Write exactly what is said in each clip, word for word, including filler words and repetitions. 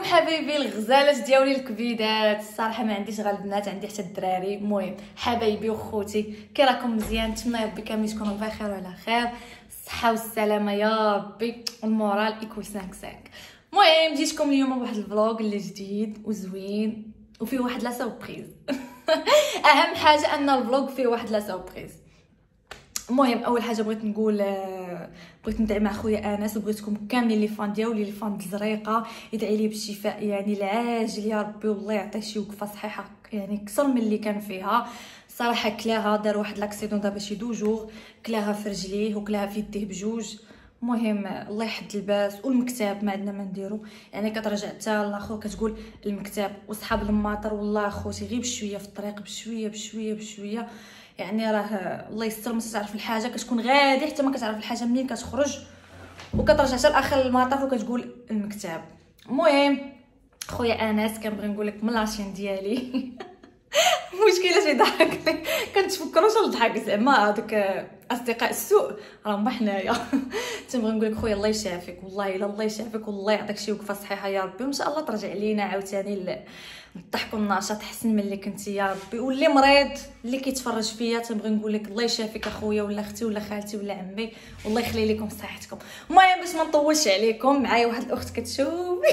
حبايبي الغزالات ديالي الكبيدات، الصراحه ما عنديش غير البنات، عندي حتى الدراري. المهم حبايبي وخوتي كي راكم مزيان؟ نتمنى ربي كاملين تكونوا بخير وعلى خير، الصحه والسلامه يا ربي، والمورال يكون خمسة خمسة. المهم جيتكم اليوم بواحد الفلوق اللي جديد وزوين وفيه واحد لا سوربريز. اهم حاجه ان الفلوق فيه واحد لا سوربريز. المهم اول حاجه بغيت نقول بغيت ندعي مع خويا انس، وبغيتكم كاملين لي فان ديالو لي فان الزريقه يدعي لي بالشفاء يعني العاجل يا ربي، والله يعطيه شي وقفه صحيحه يعني اكثر من اللي كان فيها. صراحه كلاها دار واحد لاكسيدون دابا شي دو جور، كلاها في رجليه وكلاها في يديه بجوج. المهم الله يحد الباس. والمكتاب ما عندنا ما نديرو، يعني كترجع حتى لاخو كتقول المكتاب وصحاب الماطر. والله اخوتي غير بشويه في الطريق، بشويه بشويه بشويه، يعني راه الله يستر. ما تعرف الحاجه كتكون غادي حتى ما كتعرف الحاجه منين كتخرج، وكترجع حتى لاخر المطاف وكتقول المكتاب. المهم خويا انس كنبغي نقول لك من لاشين ديالي المشكله شي ضحك كنتفكروش نضحك زعما هذوك اصدقاء السوء راهم حنايا. تنبغي نقول لك خويا الله يشافيك، والله الا الله يشافيك، والله يعطيك شي وقفه صحيحه يا ربي، وان شاء الله ترجع لينا عاوتاني الضحك والنشاط احسن من اللي كنتي يا ربي. واللي مريض اللي كيتفرج فيا تنبغي نقول لك الله يشافيك اخويا ولا اختي ولا خالتي ولا عمي، والله يخلي لكم صحتكم. المهم باش ما نطولش عليكم، معايا واحد الاخت كتشوفي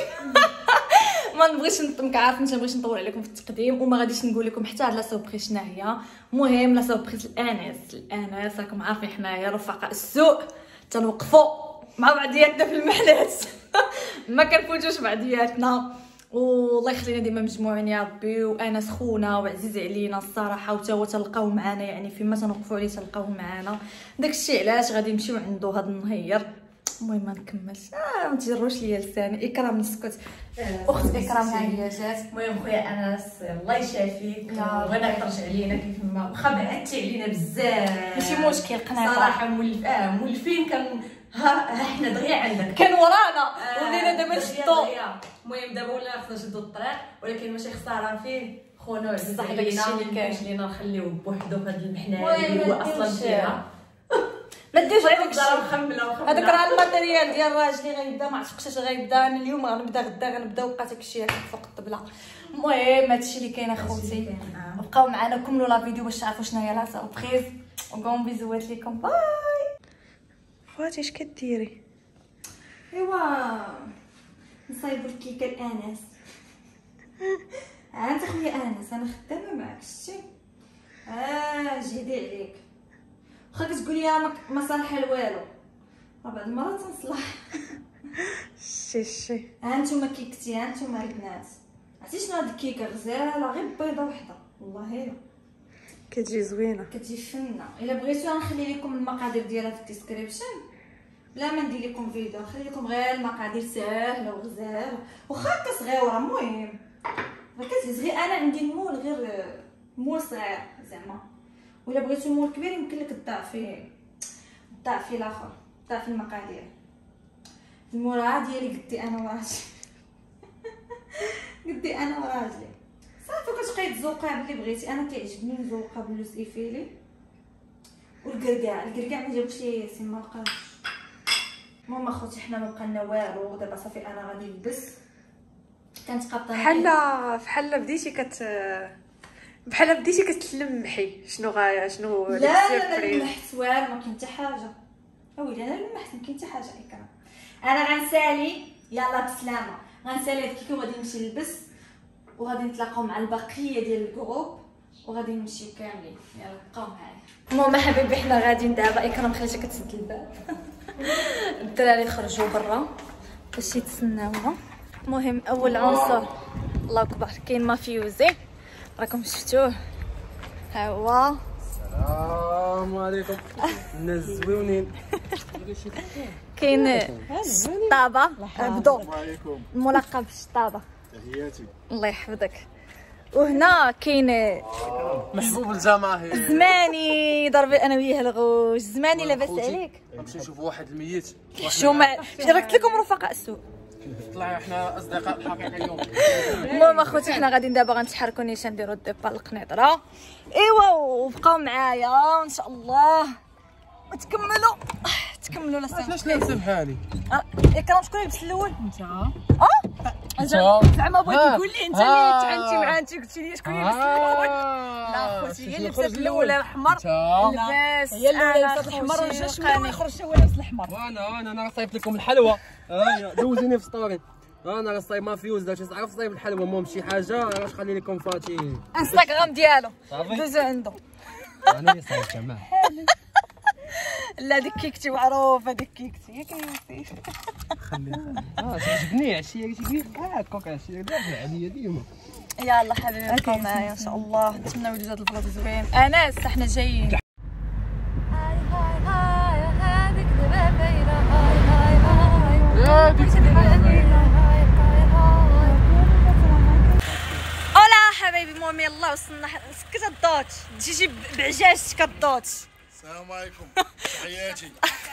ما نبغيش نطمك، عارف ما نبغيش نطول عليكم في التقديم، وما غاديش نقول لكم حتى على لا سوربريز شنو هي. المهم لا سوربريز الانس الانس راكم عارفين حنايا رفقاء السوء تنوقفوا مع بعضياتنا في المحلات ما كنفوتوش بعضياتنا، والله يخلينا ديما مجموعين يا ربي. وانس خونا وعزيز علينا الصراحه، وتا هو تلقاو معنا يعني فيما تنوقفوا عليه تلقاو معنا. داكشي علاش غادي نمشيو عنده هذا النهير. المهم ما نكملش، اه ما تجروش ليا لساني. اكرام نسكت، اخت اكرام ها هي جات. المهم خويا انس الله يشافيك، بغينا ترجع لينا كيف ما واخا بعدتي علينا بزاف ماشي مشكل، قنعت صراحه. مولف اه مولفين كان ها حنا دغيا عندك كان ورانا ولينا دابا نشدو. المهم دابا ولا خصنا نشدو الطريق، ولكن ماشي خساره فيه خونا وعزيز بصح علينا، داكشي اللي كاين مكانش لينا نخليوه بوحدو في هاد المحنه اللي هو اصلا فيها. ما ديرش هذاك الشيء مخمله وخمله، هذاك راه الماتيريال ديال راجلي غيبدا، ما عرفتش اش غيبدا. انا اليوم غنبدا غدا غنبدا وبقات داكشي هكا فوق الطبله. المهم هادشي اللي كاين اخوتي، بقاو معنا كملوا لا فيديو باش تعرفوا شنو هي لا سوربريز. وقوم بيزوات لكم، باي. فواتي اش كديري؟ ايوا نصايبوا الكيكه الانس. ها انت خويا انس انا خدامه معاك شتي، اه جهدي عليك. واخا كتقولي لي ما صالحه لوالو، راه بعض المرات تنصلح. شي شي ها نتوما كيكتي، ها نتوما البنات عرفتي شنو هاد الكيكه غزاله غير بيضه وحده، والله هي كتجي زوينه كتجي فنه. الا بغيتو نخلي لكم المقادير ديالها في الديسكريبشن، بلا ما ندير لكم فيديو نخلي لكم غير المقادير ساهله وغزاله، واخا هكا صغيره. المهم راه كتهز غير، انا عندي المول غير مول صغير زعما، ولا بغيتو مول كبير يمكن لك تضاعفي تضاعفي الاخر، تضاعفي المقادير. المراه ديالي قدي انا وراجلي قدي انا وراجلي صافي. كتبقاي تزوقها باللي بغيتي، انا كيعجبني نزوقها باللوز ايفيلي والكركاع. الكركاع ما جابوش لي ياسين ما لقاش. المهم اخوتي حنا ما بقى لنا والو دابا صافي، انا غادي نلبس. كانت قابطه بحال بحال بديتي كت بحال بديتي كتلمحي شنو غا شنو لا لا لا لمحت والو، ما كاين حتى حاجه. اويلي انا لمحت ما كاين حتى حاجه. اكرام انا غنسالي، يلا بسلامه، غنسالي هاد الكيكه وغادي نمشي نلبس، وغادي نتلاقاو مع البقيه ديال الجروب وغادي نمشيو كاملين. يلا بقاو معايا. المهم حبيبي حنا غاديين دابا. اكرام خليتها كتسد الباب الدراري خرجوا برا باش يتسناونا. المهم اول عنصر الله اكبر كاين مافيوزي راكم شفتوه، ها هو. السلام عليكم الناس زويونين. كاين الشطابه عبدو الملقب بالشطابه، تحياتي الله يحفظك. وهنا كاين محبوب الجماهير زماني ضربي انا وياه الغوش. زماني لاباس عليك؟ نمشي نشوفوا واحد الميت. شو ما راك قلت لكم رفقاء السوء، طلع احنا اصدقاء حقيقيين. المهم اخوتي حنا غاديين دابا غنتحركوا نيشان نديروا الديبار القنيطره. ايوا وبقاو معايا ان شاء الله وتكملوا تكملوا لا سير. علاش لا سمحاني اكرام شكون اللي لبس الاول؟ انت اه زعما بغيت تقول لي انت اللي تعانتي معاه، انت قلتي لي شكون اللي لبس الاول. لا خوتي هي اللي لبسات الاولى الاحمر، لباس هي اللي لبسات الاحمر ورجعت شويه خرجت هو لابس الاحمر. وانا وانا انا صايبت لكم الحلوى، ها دوزيني في ستوري. انا راه صايب ما فيوز داك تعرف صايب الحلوى. المهم شي حاجه راه خلي لكم فاتي انستغرام ديالو دوزو عنده. انا اللي صايبتها معاه. لا ديك كيكتي معروفه، ديك كيكتي ياك نسيت خليها اه تعجبني عشيه قلتي لي كاع كوك عشيه دابا عليا ديما. يلا حبيبي بقاو معايا ان شاء الله. نتمنى وليد هذا الفلوق زوين. انس حنا جايين. هاي هاي هاي هذيك دابا باينه. هاي هاي هاي هذيك دابا باينه. هاي هاي هاي اولا حبايبي. المهم يلا وصلنا. سكت الدوت تجي بعجاجتك الدوت. السلام عليكم تحياتي.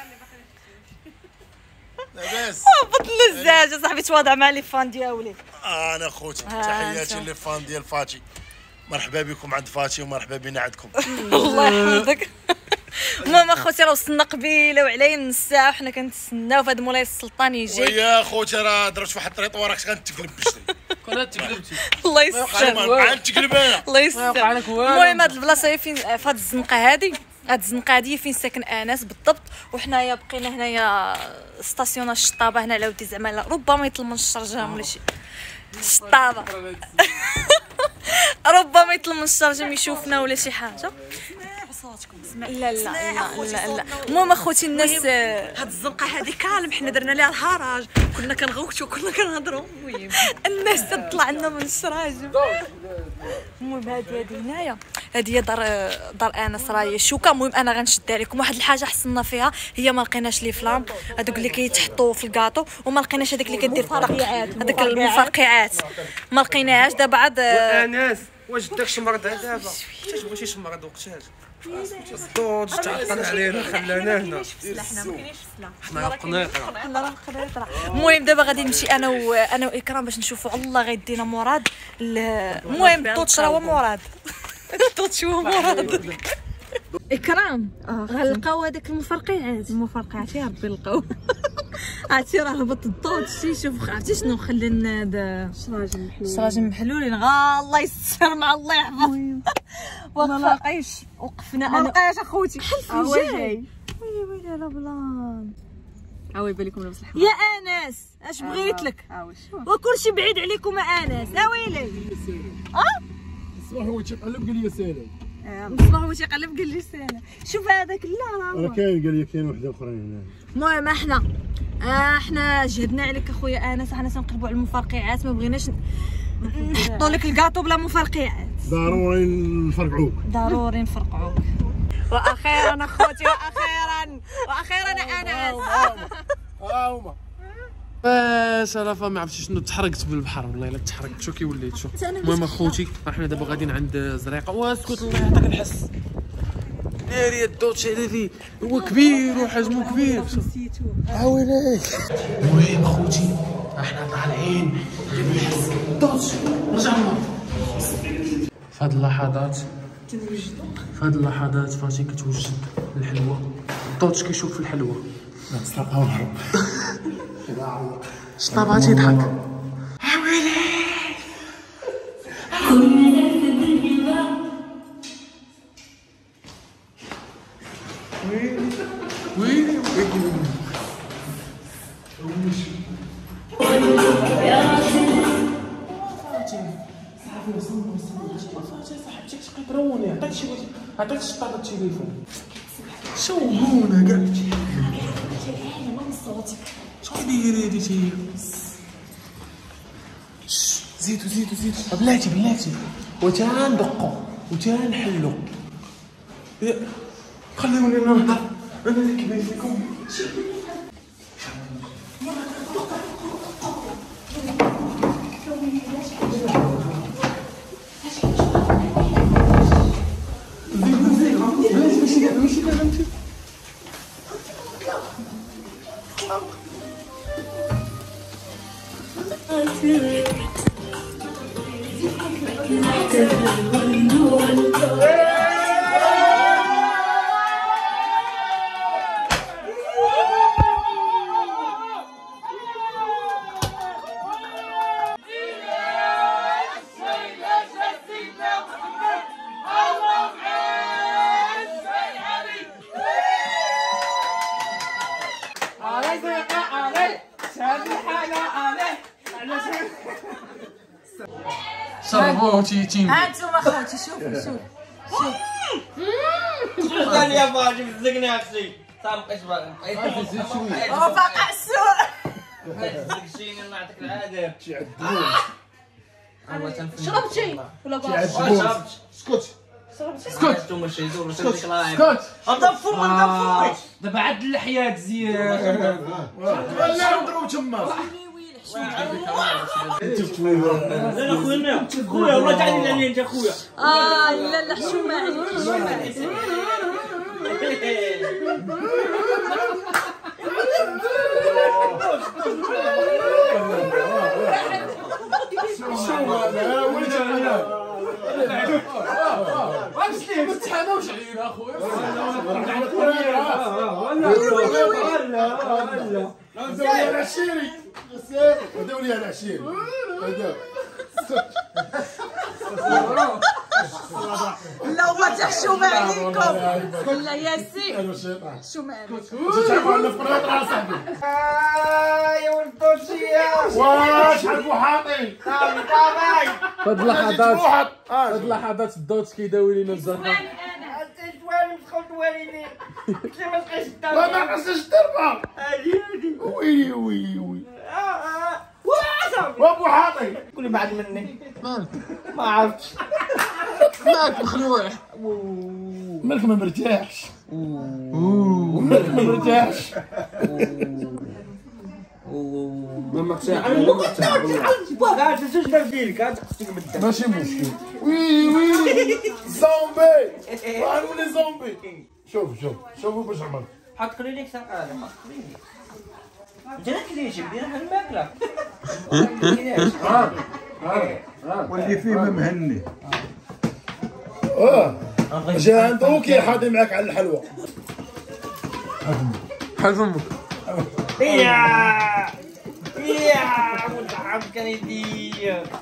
لاباس بطل الزاج صاحبي تواضع مع لي فان ديالي. انا خوتي تحياتي لي فان ديال فاتي. مرحبا بكم عند فاتي ومرحبا بنا عندكم. الله يحفظك. المهم اخوتي راه وصلنا قبيله وعلينا نص ساعه وحنا كنتسناو في هذا مولاي السلطان يجي. ويا خوتي راه ضربت في واحد الطريط وراك غنتقلب بشري. كنت تقلبتي الله يستر. ما تقلب انا. الله يستر. المهم هاد البلاصه هي فين؟ في هاد الزنقه هادي. هاد الزنقه هادي فين ساكن انس بالضبط. وحنايا بقينا هنايا ستاسيون الشطابه هنا على ودي زعما ربما يطلب من الشرجام ولا شي الشطابه. ربما يطلب من الشرجم يشوفنا ولا شي حاجه. لا لا لا لا لا. المهم اخوتي الناس هاد الزنقه هذه كالم حنا درنا ليها الهراج، كنا كنغوتو كنا كنهضروا. المهم الناس تطلع لنا من الشراجم. المهم هادي هادي هنايا هادي هي دار دار انس راهي شوكه. المهم انا غنشد عليكم واحد الحاجه حصلنا فيها هي ما لقيناش لي فلام هذوك اللي كيتحطوا في الكاطو، وما لقيناش هذاك اللي كدير في الطرق هذاك المفرقعات ما لقيناهاش. دابا عاد انس واش داك الشمرد دابا تبغي شي شمرد وقتاش الضوج تعطل علينا خلانا هنا حنا ما كاينينش السلاح. حنا قنيطره حنا راه القنيطره. المهم دابا غادي نمشي انا وانا واكرام باش نشوفوا الله غيدينا مراد. المهم الطوط راه هو مراد. الطوط هو مراد. اكرام غنلقاو هذاك المفرقعات. المفرقعات يا ربي لقاو. عرفتي راه هبط الضوء شي شوف عرفتي شنو خلى لنا هذا الشراجم محلولين. الشراجم محلولين غا الله يستر مع الله يحفظ. ما لاقيش وقفنا انا ما لقاش اخوتي حلف جاي. ويلي ويلي راه بلان. ها هو يبان لكم لابس الاحمر. يا انس اش بغيت لك وكلشي بعيد عليكم انس. ها ويلي اه الصباح هو تيقلب قال لي سالم. مصباح هو تيقلب قال لي سالا. شوف هذاك لا راه راه كاين قال لي كاين وحده اخرى هنا. المهم احنا آه احنا جهدنا عليك اخويا انس. حنا تنقلبوا على المفرقعات ما بغيناش نحطوا لك الكاطو بلا مفرقعات. ضروري نفرقعوك. ضروري نفرقعوك. واخيرا اخوتي واخيرا واخيرا انس. ها هما باش انا فما عرفتي شنو تحرقت بالبحر والله الا تحرقت. شو كي وليت شو. المهم اخوتي حنا دابا غاديين عند زريقه. واسكت الله يعطيك الحس. ناري الدوتش هذا هو كبير وحجمه كبير. ها ويلي. المهم اخوتي احنا طالعين نحس الدوتش رجعنا. في هاد اللحظات في هاد اللحظات فاتي كتوجد الحلوى. الدوتش كيشوف في الحلوى. نسرقها ونهرب. شطابها تيضحك. ويلي ويلي صافي وصلنا وصلنا. صاحبتي تقدروني عطيك شي عطيك شطابه التليفون. شو هونا كاع شكون داير هادي تاهي. زيدو زيدو زيدو بلاتي بلاتي وتندقو وتنحلو. خليوني نهضر انا اللي كبير فيكم. ماشي دابا انت شربوه وتيتين. ها انتوما خوتي شوفوا شوف شوف. قال يا فاجي مزقني اختي صار مبقاش باغي هو فاقع السوق. زقشيني الله يعطيك العافيه. شربتي ولا باغي؟ شربت. اسكت اسكت انتم شي دور اسكت اسكت. اسكت. نضفوا نضفوا. دابا عاد اللحيات زيان. ولا نضرب تما انا خويا خويا والله تعالي لي انت خويا. اه لا لا حشومه عليك. شو هذا ولد انا عرفتي ما تحاموش علينا اخويا. دولي على عشيري دولي على عشيري لا هو تحشومه عليكم. لا ياسين حشومه عليكم. تعرفوا عندنا في قناطر صاحبي. يا ولد الطوشيه واش حرب وحاطي صافي صافي. هاد اللحظات هاد اللحظات الدوت كيداوي لينا الزرقاء. انت توالي دخل توالي كي ما تبقاش ما ما الدار. خصنيش الضربه. هادي هادي. ويلي ويلي ويلي اه اه واه صافي. وابو حاطي قولي بعد مني مالك ما عرفتش. مالك مخلوع. مالك ما مرتاحش مالك ما مرتاحش ما مرتاح انا كنت تعرف هذا زوج ديالك هذا خصك تبدا. ماشي مشكل. ويلي ويلي زومبي وعملي زومبي. شوف شوف شوفوا باش عمل. حط كلينيك ساقعه حط كلينيك. انت لا كلينيك بدينا حنا الماكله. واللي فيه مهني. اه جا عنده كيحاضي معاك على الحلوى. حل فمك. يا يا متعب كان يدي.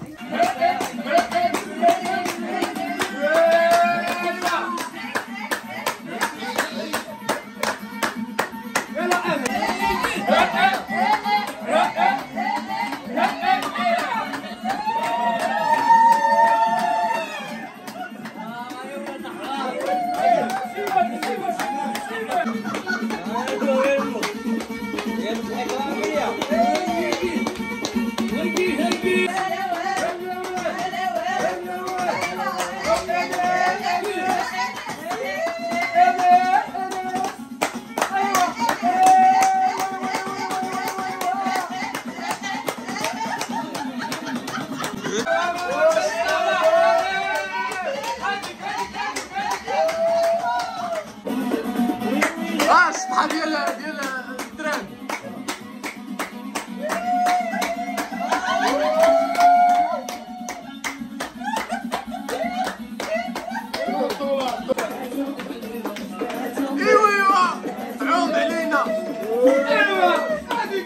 اه الشطحه ديال ديال الدراري. ايوا ايوا عوم علينا. ايوا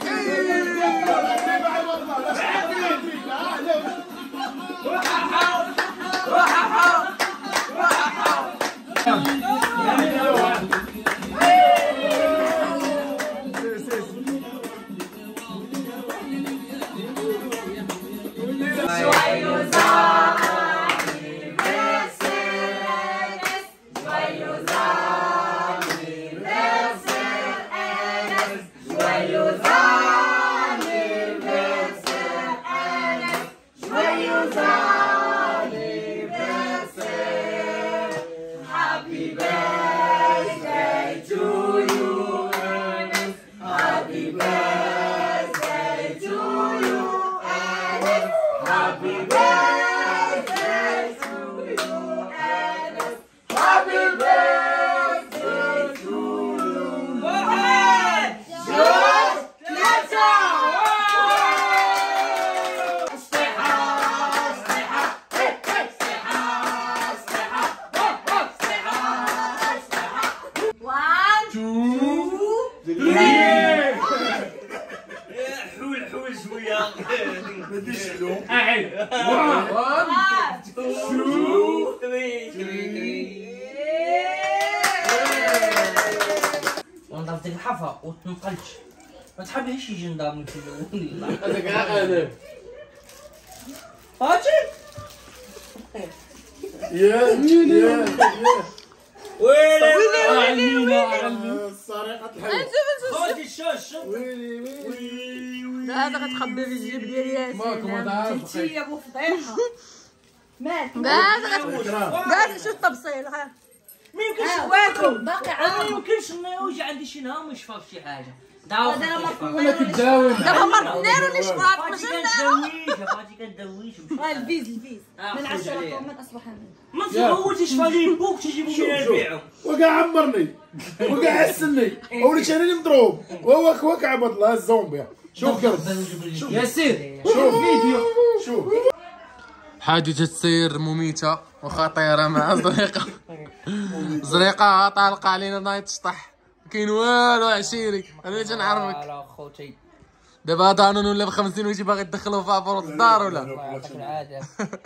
حول حول شويه. ما ديرش له. اعد واحد تو ثري ثري. ونضرب ديك الحفره وتنقلش. ما تحبليش يجي نضرب في الاول. هذاك عقل. فاجي يا يا ويلي ويلي ويلي السرقة الحياة خوتي الشوش شوف ويلي ويلي هذا غتخبي في الجيب ديال ياسين. ماكو ما تعرف انتي ابو فضيحه مالك هذا هذا شو التبصيل ها ما يمكنش واكل باقي ما عام. يمكنش نوجع عندي شي نهار ما يشفاش شي حاجه. هذا ولا كتداوم. دابا ما نيرونيش قرات ماشي كندويش فاتي كندويش الفيز الفيز من عشرة من اصبح ما تفوتيش فالي بوك تجيبو لينا نبيعو. وكاع عمرني وكاع عسلني وليت انا اللي مضروب وهو هو كعبط الله الزومبي. شوف كرد ياسين شوف فيديو شوف حادثة سير مميتة وخطيرة مع زريقة. زريقة طالقة علينا نايت تشطح كاين والو عشيري انا اللي تنعرفك. لا خوتي دابا هذا انا ولا ب خمسين ويجي باغي يدخلوا فيها فروض الدار ولا الله يعطيك العافيه.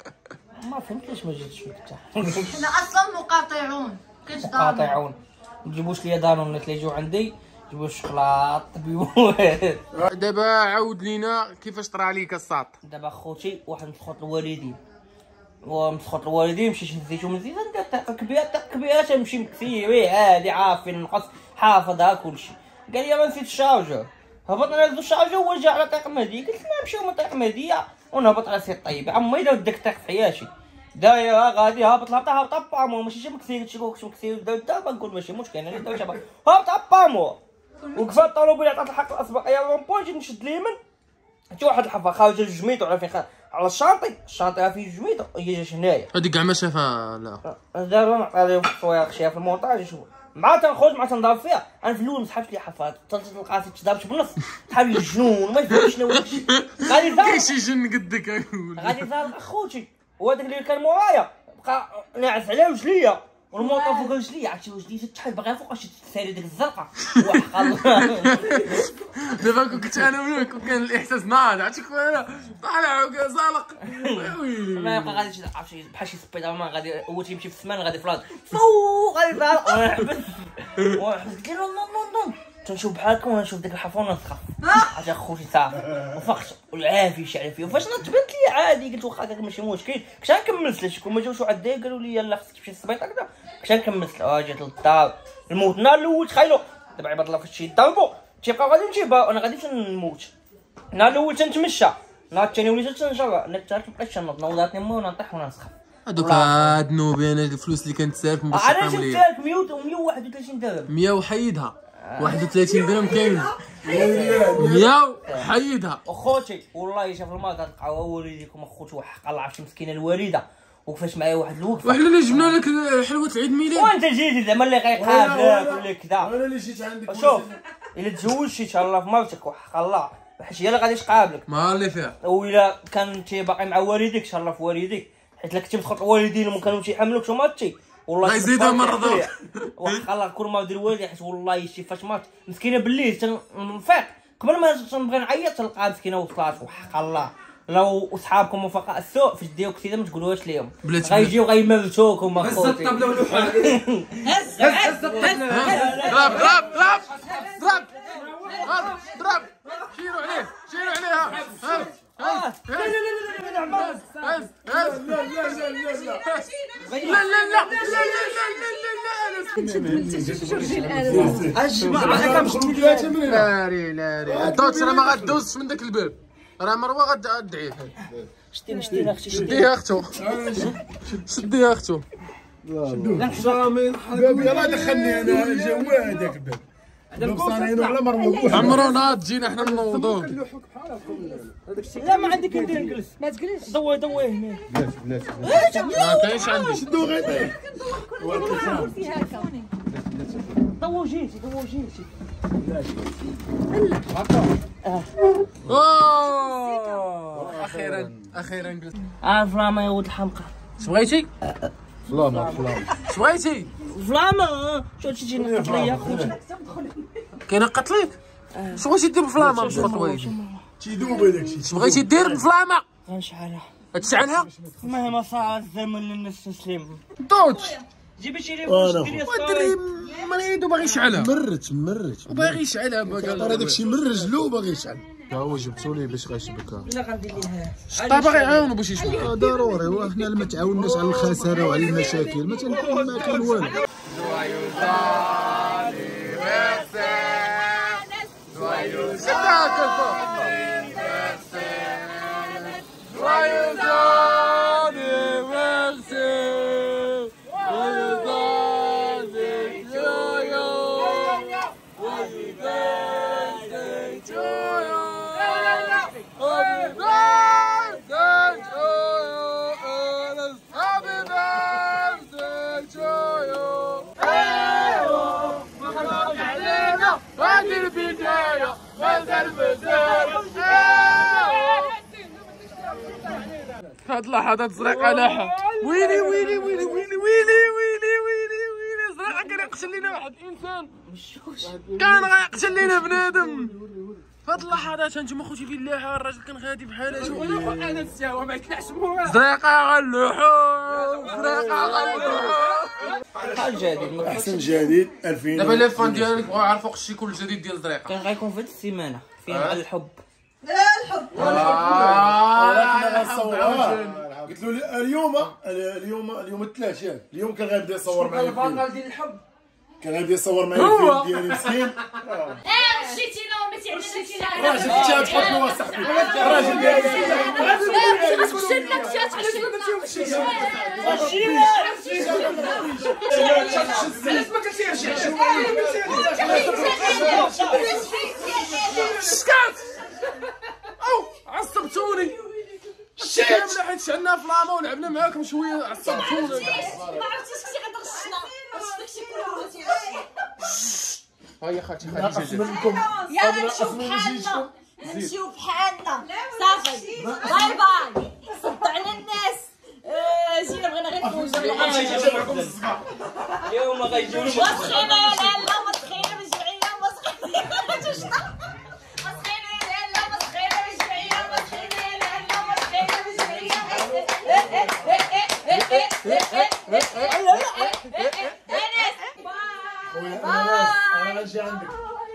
ما فهمتش ما جيتش فيك حتى حنا اصلا مقاطعون كاش ضامن. قاطعون. ما تجيبوش ليا دانون اللي يجيو عندي جيبوا الشوكولات طبيبوا. دابا عاود لينا كيفاش طرا عليك الساط. دابا خوتي واحد مسخوط الوالدين ومسخوط الوالدين مشيت نزيتو من زيتو ندير طاقه كبيره طاقه كبيره تنمشي مكسي وي عادي عارفين نقص حافظها كلشي. قال لي ما نسيت الشارجور. هبطنا نهزو الشارجور هو جا على طريق مهديه قلت له نمشيو من طريق مهديه ونهبط على سير طيب. عمي داو داك الطريق في حياتي دايره غادي هابط هابط هابط بامو ماشي شي مكسير تشي كوكش مكسير داو دابا نقول ماشي مشكل انا داو شابا هابط بامو وقفت الطوموبيل عطات الحق الاسبقيه رون بوين جيت نشد اليمين حتى واحد الحفا خارج الجميط وعلى فين على الشاطئ الشاطئ راه فيه الجميط هي جات هنايا. هذيك كاع ما شافها لا دابا نعطي لهم التصوير شي في المونتاج يشوفوا مع تنخرج مع تنضرب فيها. انا في الاول مسحبت لي حفاض تلقى راسي تضربت بالنص بحال الجنون ما يفهمش شنو وشي غادي كاين شي جن قدك اقول غادي ظهر اخوتي وهذاك اللي كان مورايا بقى ناعس على رجليا والموطا فوق رجليا عرفتي رجلي تحل باغي فوق شي تسالي ديك الزرقاء وحق الله. دابا كنت انا وياك وكان الاحساس ناض عرفتي انا طالع وزالق ويلي ما يبقى غادي عرفتي بحال شي سبيدر مان غادي هو تيمشي في السمان غادي فلاط فوق غادي زالق ونحبس ونحبس قلت له نون نون نون تنشوف بحالكم ونشوف ديك الحفونه ونسخف عرفتي اخوتي صافي وفقت والعافيه شعل فيه وفاش نتبنت لي عادي قلت واخا هكاك ماشي مشكل كنت غنكمل سلاشي كون ما جاوش واحد الدقايق قالوا لي يلاه خصك تمشي للسبيطار هكذا كنت غنكمل سلا جيت للدار الموت نهار الاول تخيلوا دابا عباد الله فاش يضربوا تيبقاو غادي نجيبها وانا غادي نموت. نهار الاول تنتمشى نهار الثاني وليت تنجرى نهار الثالث مابقيتش تنوض نوضاتني امي ونطيح ونسخف. هذوك هاد نوبي انا الفلوس اللي كانت سالفهم باش علاش يقاموا ليا جبت لك مية وواحد وثلاثين درهم مية وحيدها واحد وثلاثين درهم كاين مية حيدها. اخوتي والله شاف المرض تلقاو والديكم اخوتي وحق الله عرفتي مسكينه الوالده وكيفاش معايا واحد الوقفه وحنا اللي جبنا لك حلوه العيد ميلاد وانت جيتي زعما اللي غيقابلك ولا كذا. انا اللي جيت عندك شوف الا تزوجتي ان شاء الله في مرتك وحق الله حيت هي اللي غادي تقابلك ما اللي فيها وإلا كان انت باقي مع والديك ان شاء الله في والديك حيت الا كنتي متخط الوالدين وما كانوش يحملوك وماتي والله غيزيدها مرضوك وحق الله كل ما دير والدي حيت والله شي فاش مات مسكينه بالليل تنفيق قبل ما تنبغي نعيط تلقاها مسكينه وصلات وحق الله لو اصحابكم وفقاء السوء فاش ديوك كذا ما تقولوهاش ليهم غيجيو غيموتوكم اخوتي. هز الطبله ولوحه هز هز الطبله ضرب ضرب ضرب ضرب ضرب شيلوا عليه شيلوا عليه ها لا لا لا لا لا لا الدوتش راه ما غادوزش من داك الباب راه مروه غادعيه شدي شدي اختي شديها اختو شديها اختو لا حرامي يلاه دخلني انا جوا هذاك الباب الباب صانعينو على مروه عمرو ناض جينا حنا نوضوه. لا ما عندك ندير نجلس ما تجلس ضوي ضوي هنا بلاتي بلاتي ما كاينش عندي شدو غيطيح ضوي جيتي ضوي جيتي اوه اخيرا اخيرا قلت عارف فلاما يا ولد الحمقى اش بغيتي؟ فلاما فلاما اش بغيتي؟ فلاما شو تجي نقتل ليا اخوتي كاينه قتليك؟ اش بغيتي دير بفلاما باش تطويجي؟ تيذوب هذاك الشيء اش بغيتي دير بفلاما؟ غنشعلها تشعلها؟ مهما صار الزمن للناس تسلم دوتش جيبي شي لي أنا ديري والدري مريض وباغي يشعلها مرت مرت وباغي يشعلها عطى هذاك الشيء من رجلو وباغي يشعل. ها هو جبتوني باش غيشبكها. لا غندير ليها الشطا باغي يعاونو باش يشبكها. آه ضروري، وحنا ما تعاوناش على الخساره وعلى المشاكل ما تنكون ما كاين والو. هاد اللحظات زريقة لاحة. ويلي ويلي ويلي ويلي ويلي ويلي ويلي ويلي زريقة كان يقتل لينا واحد الإنسان، كان غيقتل لينا بنادم. فهاد اللحظات انتوما خوتي بالله الراجل كان غادي بحال هادو. انا الساوة ما يطلعش زريقة غنلوحو زريقة غنلوحو. شحال جديد احسن جديد ألفين. دابا لي فان ديالك بغاو يعرفوا خص كل جديد ديال زريقة. كان غيكون في هاد السيمانة فيها على الحب. لا الحب ولكن غنصور قلت له اليوم اليوم اليوم الثلاث ياك اليوم كان غيبدا يصور معايا الفيلم ديال الحب كان غيبدا يصور معايا الفيلم ديالي مسكين. اه مشيتينا ومشيتي عندنا راجل انت تحط له صاحبي راجل ديالي علاش ما كتسيرش سكات او عصبتوني شيت حيت شعلنا في لاما ولعبنا معاكم شويه عصبتوني. ما عرفتيش كنتي غتغشنا داكشي كله. هيا خالتي خالتي يلا نمشيو بحالنا نمشيو بحالنا صافي باي باي صدوا على الناس. جينا بغينا غير نفوزوا بالعالم. اليوم غيجيو مسخينه يا لالا مسخينه بالجمعيه مسخينه مسخينه يا لالا مسخينه بالجمعيه مسخينه يا لالا مسخينه بالجمعيه. انا جا عندك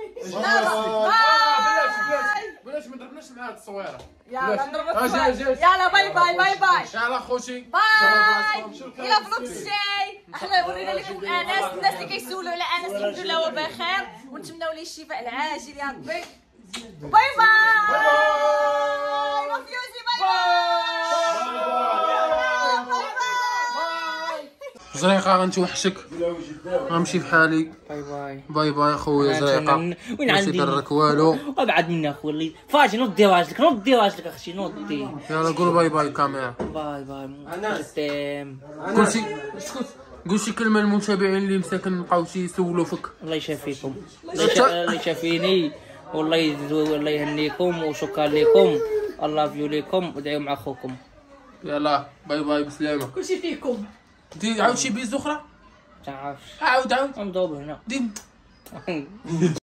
بلاش ما ضربناش مع هاد التصويره. يلا نضربوا اجي اجي يلا باي باي باي باي يلا خوتي باي. الى فلوق الجاي احنا ورينا لكم انس الناس اللي كيسولوا على انس الحمد لله هو بخير ونتمناو ليه الشفاء العاجل يا ربي. باي باي مافيوزي باي باي باي. زريقة غنتوحشك غنمشي بحالي. باي باي باي باي خويا زريقة. وين عندي ماشي ضرك والو. وابعد مني اخويا اللي فاجي نوضي راجلك نوضي راجلك اختي نوضي. يلا قول باي باي كاميرا. باي باي قدام. قول شي اسكت قول شي كلمة للمتابعين اللي مساكن بقاو يسولوا فيك. الله يشافيكم الله يشافيني والله يزو الله يهنيكم وشكرا لكم الله فيو لكم ودعيو مع اخوكم. يلا باي باي بسلامة. كلشي فيكم. دي عاود شي بيز اخرى. تعرفش عاود عاود نضرب هنا دي